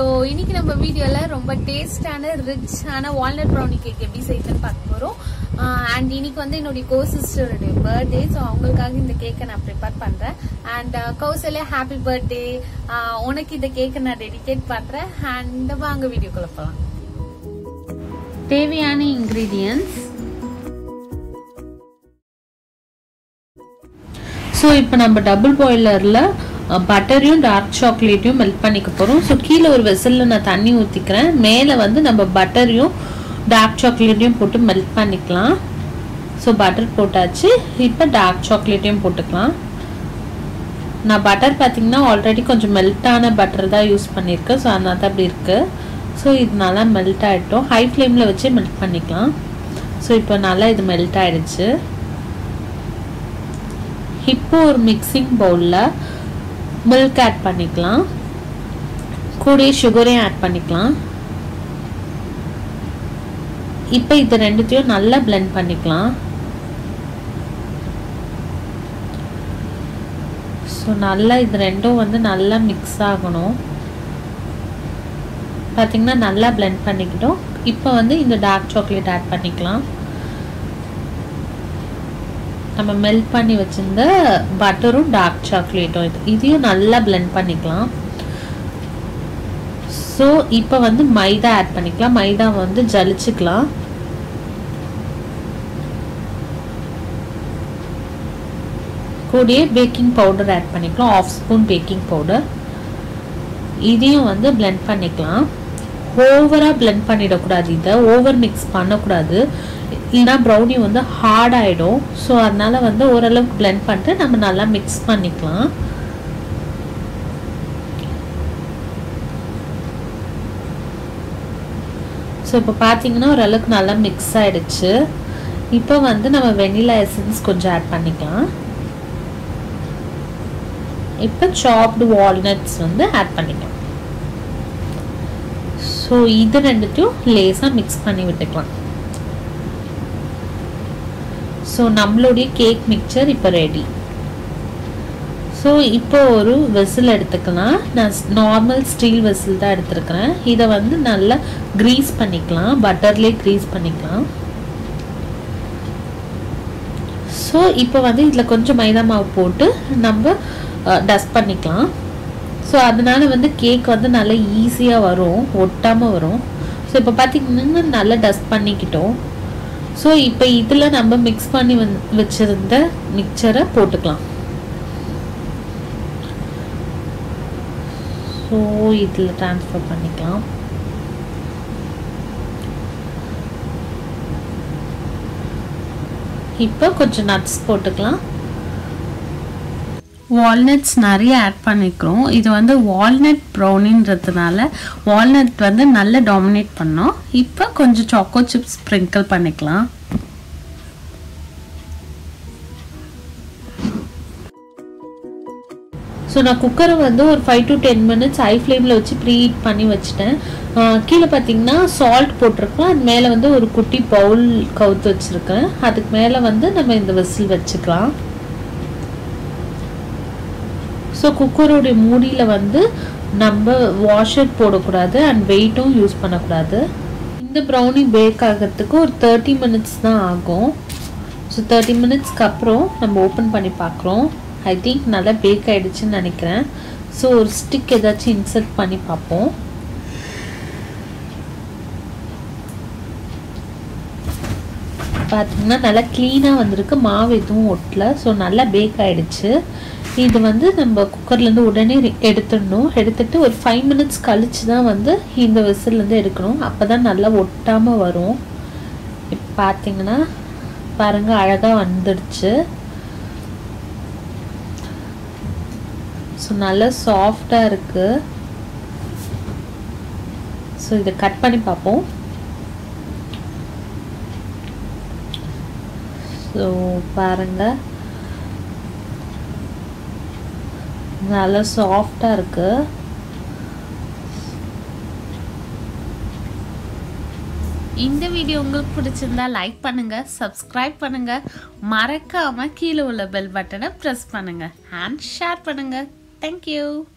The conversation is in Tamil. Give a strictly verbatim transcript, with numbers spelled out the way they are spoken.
இன்னைக்கு நம்ம வீடியோல ரொம்ப டேஸ்டான ரிச்சான வால்நட் ப்ரௌனி கேக் எப்படி செய்யறதுன்னு பார்க்க போறோம். அண்ட் இன்னைக்கு வந்து என்னுடைய கோ சிஸ்டருடைய பர்த்டே. ஸோ அவங்களுக்காக இந்த கேக்கை நான் ப்ரிப்பேர் பண்றேன். அண்ட் கௌசல்யா ஹாப்பி பர்த்டே, உனக்கு இந்த கேக்கை நான் டெடிகேட் பண்றேன். அண்ட் வாங்க வீடியோக்குள்ள போகலாம். தேவையான இன்கிரீடியன்ட்ஸ். ஸோ இப்போ நம்ம டபுள் பாய்லர்ல பட்டரையும் டார்க் சாக்லேட்டையும் மெல்ட் பண்ணிக்க போகிறோம். ஸோ கீழே ஒரு வெசலில் நான் தண்ணி ஊற்றிக்கிறேன். மேலே வந்து நம்ம பட்டரையும் டார்க் சாக்லேட்டையும் போட்டு மெல்ட் பண்ணிக்கலாம். ஸோ பட்டர் போட்டாச்சு. இப்போ டார்க் சாக்லேட்டையும் போட்டுக்கலாம். நான் பட்டர் பார்த்தீங்கன்னா ஆல்ரெடி கொஞ்சம் மெல்ட்டான பட்டர் தான் யூஸ் பண்ணியிருக்கேன். ஸோ அதனால தான் அப்படி இருக்குது. ஸோ இது நல்லா மெல்ட் ஆகிட்டோம். ஹை ஃப்ளேமில் வச்சு மெல்ட் பண்ணிக்கலாம். ஸோ இப்போ நல்லா இது மெல்ட் ஆகிடுச்சு. இப்போ ஒரு மிக்சிங் பவுலில் மில்க் ஆட் பண்ணிக்கலாம். கூட சுகரையும் ஆட் பண்ணிக்கலாம். இப்போ இது ரெண்டுத்தையும் நல்லா பிளெண்ட் பண்ணிக்கலாம். ஸோ நல்லா இது ரெண்டும் வந்து நல்லா மிக்ஸ் ஆகணும். பார்த்தீங்கன்னா நல்லா பிளெண்ட் பண்ணிக்கிட்டோம். இப்போ வந்து இந்த டார்க் சாக்லேட் ஆட் பண்ணிக்கலாம். நம்ம மெல்ட் பண்ணி வச்சிருந்த பட்டரும் டார்க் சாக்லேட்டும் இது இதையும் நல்லா பிளெண்ட் பண்ணிக்கலாம். ஸோ இப்போ வந்து மைதா ஆட் பண்ணிக்கலாம். மைதா வந்து ஜலிச்சுக்கலாம். கூடயே பேக்கிங் பவுடர் ஆட் பண்ணிக்கலாம். Half spoon baking powder. இதையும் வந்து பிளெண்ட் பண்ணிக்கலாம். ஓவராக பிளெண்ட் பண்ணிடக்கூடாது. இதை ஓவர் மிக்ஸ் பண்ணக்கூடாது, இல்லைனா ப்ரௌனி வந்து ஹார்ட் ஆகிடும். ஸோ அதனால வந்து ஓரளவுக்கு பிளெண்ட் பண்ணிட்டு நம்ம நல்லா மிக்ஸ் பண்ணிக்கலாம். ஸோ இப்போ பார்த்தீங்கன்னா ஓரளவுக்கு நல்லா மிக்ஸ் ஆகிடுச்சு. இப்போ வந்து நம்ம வெனிலா எசன்ஸ் கொஞ்சம் ஆட் பண்ணிக்கலாம். இப்போ சாப்டு வால்நட்ஸ் வந்து ஆட் பண்ணிக்கலாம். ஸோ இது ரெண்டுத்தையும் லேசாக மிக்ஸ் பண்ணி விட்டுக்கலாம். ஸோ நம்மளுடைய கேக் மிக்சர் இப்போ ரெடி. ஸோ இப்போ ஒரு வெசில் எடுத்துக்கலாம். நான் நார்மல் ஸ்டீல் வெசில் தான் எடுத்துருக்கிறேன். இதை வந்து நல்லா க்ரீஸ் பண்ணிக்கலாம். பட்டர்லேயே க்ரீஸ் பண்ணிக்கலாம். ஸோ இப்போ வந்து இதில் கொஞ்சம் மைதா மாவு போட்டு நம்ம டஸ்ட் பண்ணிக்கலாம். ஸோ அதனால வந்து கேக் வந்து நல்லா ஈஸியாக வரும், ஒட்டாமல் வரும். ஸோ இப்போ பார்த்திங்கன்னா நல்லா டஸ்ட் பண்ணிக்கிட்டோம். ஸோ இப்போ இதில் நம்ம மிக்ஸ் பண்ணி வந் வச்சுருந்த மிக்சரை போட்டுக்கலாம். ஸோ இதில் ட்ரான்ஸ்ஃபர் பண்ணிக்கலாம். இப்போ கொஞ்சம் நட்ஸ் போட்டுக்கலாம். வால்நட்ஸ் நிறைய ஆட் பண்ணிக்கிறோம். இது வந்து வால்நட் ப்ரௌனின்றதுனால வால்நட் வந்து நல்லா டாமினேட் பண்ணோம். இப்போ கொஞ்சம் சாக்கோ சிப்ஸ் ஸ்ப்ரிங்கிள் பண்ணிக்கலாம். ஸோ நான் குக்கரை வந்து ஒரு five to ten minutes high ஃப்ளேமில் வச்சு ப்ரீ ஹீட் பண்ணி வச்சுட்டேன். கீழே பார்த்தீங்கன்னா சால்ட் போட்டிருக்கேன். அது மேலே வந்து ஒரு குட்டி பவுல் கவுத்து வச்சுருக்கேன். அதுக்கு மேலே வந்து நம்ம இந்த விசில் வச்சுக்கலாம். ஸோ குக்கரோடைய மூடியில் வந்து நம்ம வாஷர் போடக்கூடாது அண்ட் வெயிட்டும் யூஸ் பண்ணக்கூடாது. இந்த ப்ரௌனி பேக் ஆகிறதுக்கு ஒரு தேர்ட்டி மினிட்ஸ் தான் ஆகும். ஸோ தேர்ட்டி மினிட்ஸ்க்கு அப்புறம் நம்ம ஓப்பன் பண்ணி பார்க்குறோம். ஐ திங்க் நல்லா பேக் ஆகிடுச்சுன்னு நினைக்கிறேன். ஸோ ஒரு ஸ்டிக் ஏதாச்சும் இன்சர்ட் பண்ணி பார்ப்போம். பார்த்தீங்கன்னா நல்லா க்ளீனாக வந்திருக்கு. மாவு எதுவும் ஒட்டல. ஸோ நல்லா பேக் ஆகிடுச்சு. இது வந்து நம்ம குக்கர்லேருந்து உடனே எடுத்துடணும். எடுத்துட்டு ஒரு ஃபைவ் மினிட்ஸ் கழிச்சு தான் வந்து இந்த விசில்லேருந்து எடுக்கணும். அப்போ தான் நல்லா ஒட்டாமல் வரும். இப்போ பார்த்தீங்கன்னா பாருங்கள் அழகாக வந்துடுச்சு. ஸோ நல்லா சாஃப்டாக இருக்குது. ஸோ இதை கட் பண்ணி பார்ப்போம். ஸோ பாருங்கள் நல்லா சாஃப்டாக இருக்குது. இந்த வீடியோ உங்களுக்கு பிடிச்சிருந்தா லைக் பண்ணுங்க, சப்ஸ்கிரைப் பண்ணுங்க, மறக்காம கீழே உள்ள பெல் பட்டனை பிரஸ் பண்ணுங்க, அண்ட் ஷேர் பண்ணுங்க. Thank you.